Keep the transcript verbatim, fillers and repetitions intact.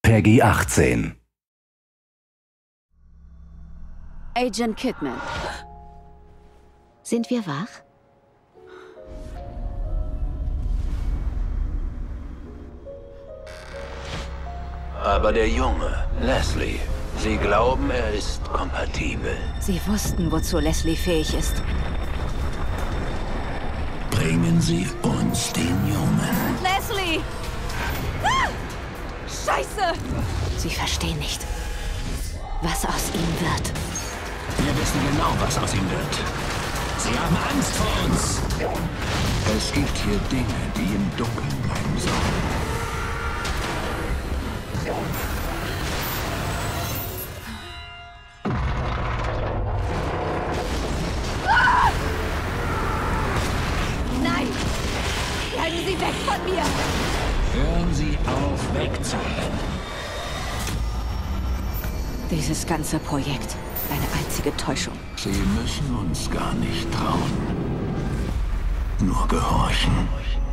Peggy achtzehn. Agent Kidman. Sind wir wach? Aber der Junge, Leslie, Sie glauben, er ist kompatibel. Sie wussten, wozu Leslie fähig ist. Bringen Sie uns den Jungen. Leslie! Ah! Scheiße! Sie verstehen nicht, was aus ihm wird. Wir wissen genau, was aus ihm wird. Sie haben Angst vor uns. Es gibt hier Dinge, die im Dunkeln bleiben sollen. Ah! Nein! Bleiben Sie weg von mir! Hören Sie auf, wegzurennen. Dieses ganze Projekt, eine einzige Täuschung. Sie müssen uns gar nicht trauen. Nur gehorchen.